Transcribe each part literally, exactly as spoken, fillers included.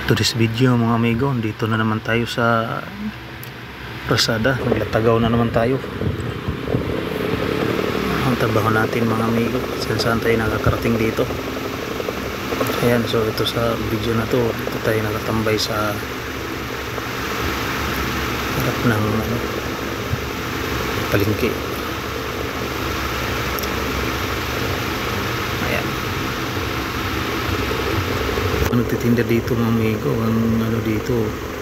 Today's video mga amigo, dito na naman tayo sa Prasada. Naglatagaw na naman tayo. Ang trabaho natin mga amigo, saan saan tayo nakakarating dito. Ayan, so ito sa video na to, dito tayo nakatambay sa harap ng ano, palengke. Ayan, nagtitinda dito mga amigo, ang ano dito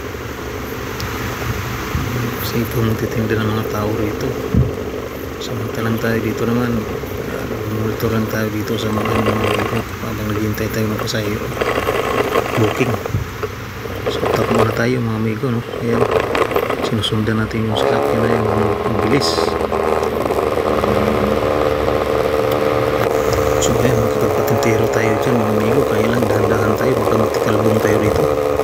kasi ito nagtitinda ng mga tao rito. Samantalang tayo dito naman monitor lang tayo dito sa mga ano mga amigo habang naghihintay tayo ng pasahero booking. So takbo na tayo mga amigo, no? Ayan, sinusundan natin yung sasakyan na yung mabilis. So ayan, makikipagpatintero tayo dyan mga amigo, kaya lang dahan-dahan tayo, baka magtikalbong tayo rito.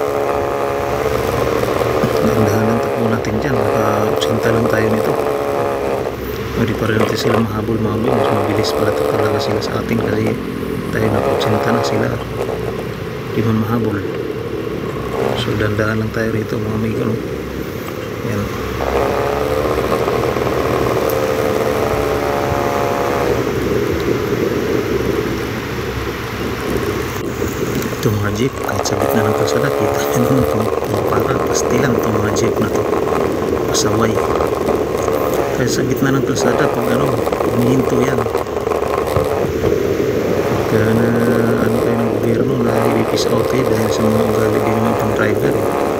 Dahan-dahan ang takbo natin dyan, baka sinta lang tayo nito. Hindi pa rin natin sila mahabol mga amigo, mas mabilis pala talaga sila sa ating kasi tayo napagsinta na sila, di man mahabol. So dahan-dahan lang tayo rito mga amigo, no? Ayan. Ito mga jeep, kahit sa gitna ng kalsada, kita nyo naman kung para pastilan itong mga jeep na to, pasaway. Kahit sa gitna ng kalsada, pag ano, humihinto yan. Kaya na ano kayo ng gobyerno na i-peace out kayo dahil sa mga ugali din naman itong driver.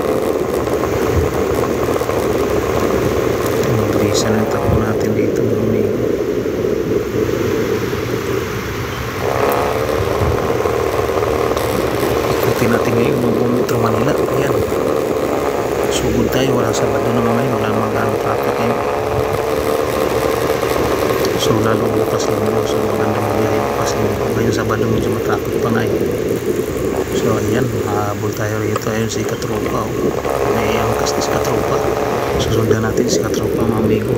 Mabilisan ang takbo natin dito mga amigo. Ikutin natin ngayon ng Metro Manila. Ayan, sugod tayo, wala Sabado naman ngayon, wala mga traffic ngayon. So lalo bukas linggo, so magandang biyahe bukas linggo. Ngayon Sabado medyo matraffic pa ngayon. So ayan, mahabol tayo rito. Ayun si Katropa, oh. May angkas ni si Katropa. Susundan natin si Katropa mga amigo.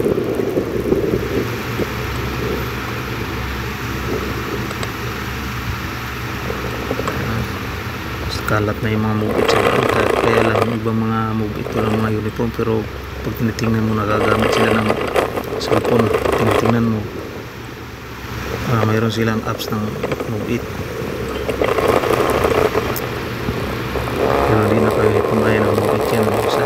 Kalat na yung mga mubit sa loob, kaya lang yung ibang mga mubit ko lang mga uniform, pero pag tinitingnan mo nagagamit sila ng cellphone, tinitingnan mo ah, mayroon silang apps ng mubit, pero hindi na kayo pumaya ng mubit yan isa.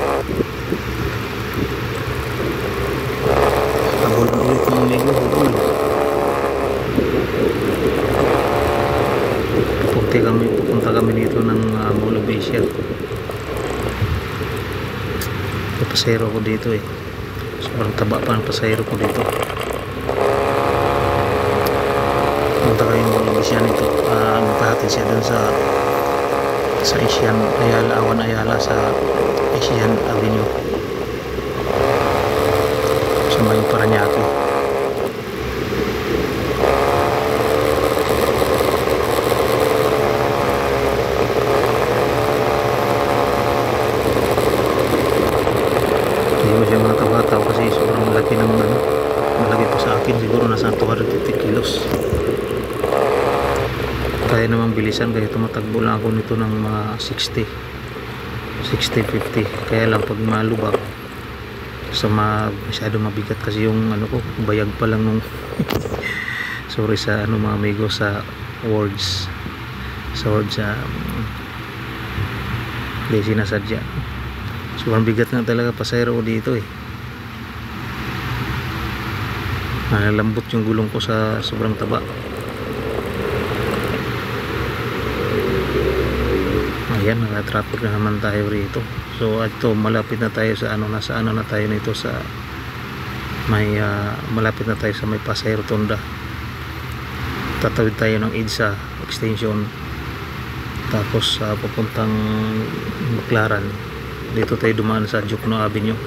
Habol na ulit mga amigo, habol. Pupunta kami, pupunta kami dito ng uh, Mall of Asia. May pasahero ko dito eh, sobrang taba pa ng pasahero ko dito. Punta kayo ng Mall of Asia nito, uh, magpahatid siya dun sa sa Asian Ayala, Awan Ayala, sa Asian Avenue sa may Paranaque. Siya mga kabataw kasi sobrang malaki ng ano, malaki po sa akin, siguro nasa two hundred fifty kilos. Kaya namang bilisan, kaya tumatakbo lang ako nito ng mga sixty fifty. Kaya lang pag malubak sa ma masyado mabigat kasi yung ano ko, bayag pa lang nung sorry sa ano mga amigo, sa words sa words sa um, hindi sinasadya. Sobrang bigat nga talaga pasahero ko dito eh. Nalalambot yung gulong ko sa sobrang taba. Ayan, naka-traffic na naman tayo rito. So ito, malapit na tayo sa ano, nasa ano na tayo nito, sa may uh, malapit na tayo sa may Pasay Rotonda. Tatawid tayo ng EDSA extension, tapos uh, papuntang Baclaran. Dito tayo dumaan sa Jukno Avenue.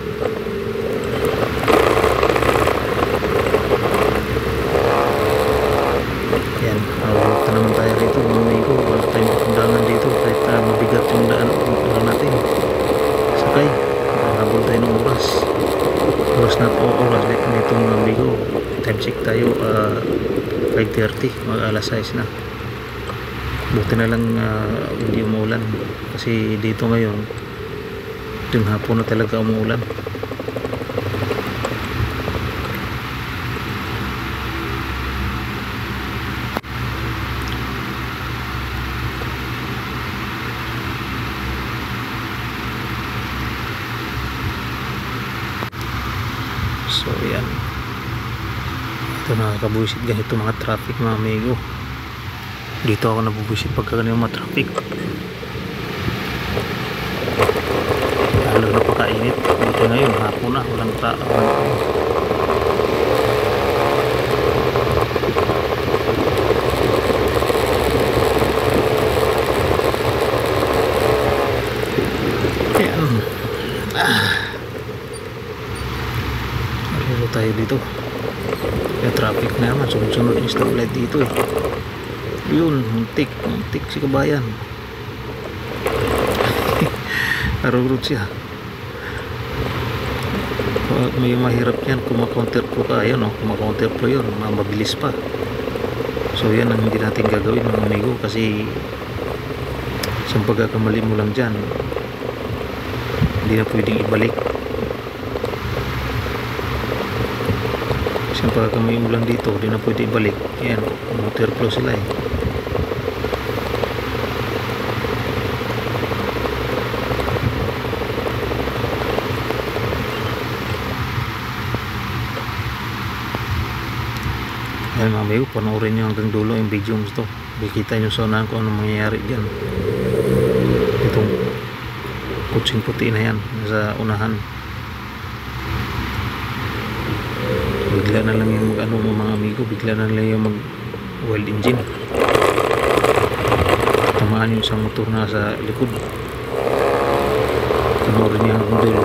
Yan, awalok na naman tayo rito mga amigo. Wala tayong papundangan dito kahit uh, mabigat yung daan ano natin. Sakay, habol tayo ng oras. Oras na po, oras nito mga amigo. Time check tayo, uh, five thirty, mag alas sais na. Buti na lang uh, hindi umuulan kasi dito ngayon din hapon na talaga umuulan. So yan, ito nakakabuisit ganito mga traffic mga amigo. Dito ako nabubuisit pagka ganyan mga traffic, lalo na pagkainit. Buti ngayon hapon na walang ta walang yan. Ah, marilo tayo dito. Yung traffic na naman, sunod-sunod yung stoplight dito eh. Yun, muntik, muntik si kabayan. Narurot siya. May mahirap yan kung ma-counter flow ka. Ayan o, kung ma-counter flow yun, mabilis pa. So yan ang hindi natin gagawin mga amigo, kasi sa pagkakamali mo lang dyan, hindi na pwedeng ibalik. Sa pagkakamali mo lang dito, hindi na pwedeng ibalik. Ayan, counter flow sila eh. Ayan mga amigo, panoorin nyo hanggang dulo yung video ito. Bikita nyo sa unahan kung anong mangyayari dyan. Itong kutsing puti na yan sa unahan, bigla na lang yung mag ano mga amigo, bigla na lang yung mag wild engine, tamaan yung isang motor na sa likod. Panoorin nyo hanggang dulo.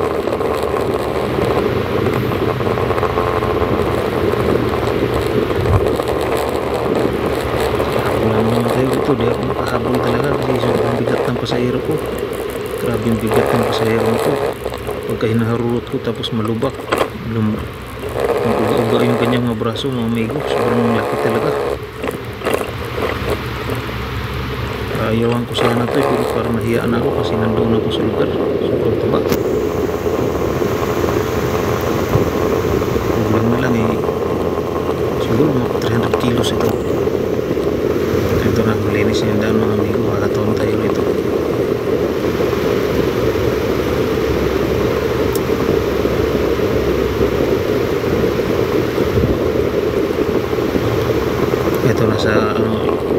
Ito, di ako makahabol talaga kasi sobrang bigat ng pasahero ko. Grabe yung bigat ng pasahero ko. Pagka hinaharurot ko tapos malubak, mag-uga-uga yung kanyang mga braso mga amigo. Sobrang laki talaga. Ayawan ko sana ito eh, pero para mahiyaan ako kasi nandoon ako sa lugar. Sobrang taba. Problem na lang eh, siguro mga three hundred kilos ito. Ito na, malinis yung daan mga amigo, makakataon tayo rito. Ito na sa ano,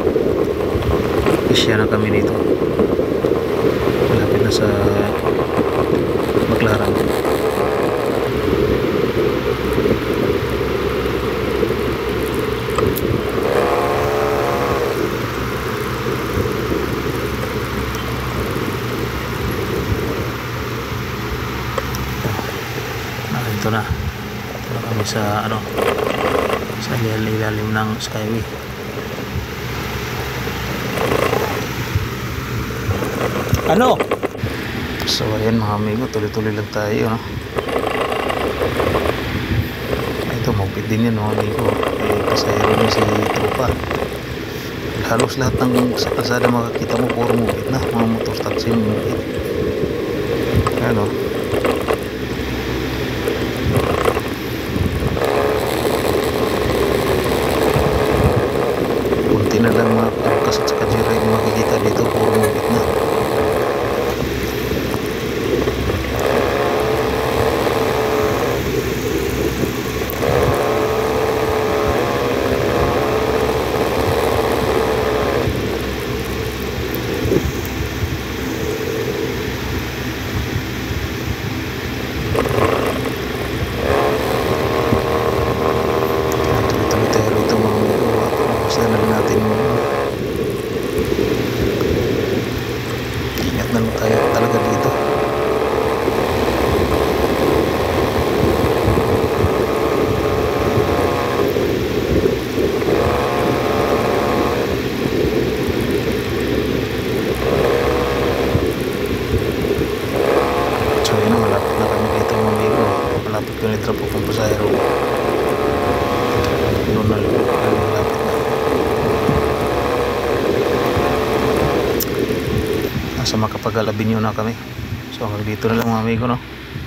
isya na kami dito, malapit na sa Baclaran. Ito na, ito na kami sa ano, sa ilalim ng Skyway. Ano? So ayan mga amigo, tuloy-tuloy lang tayo, no? Ito, mapit din yan mga amigo, eh, pasahero niya si Tropa. Halos lahat ng sa kalsada makakita mo, puro mupit na, mga motor taxi mupit. Ano? Kunti na lang mga angkas at saka jira yung makikita dito, puro mupit na. nasa Macapagal Avenue na kami. So hanggang dito na lang mga amigo, no.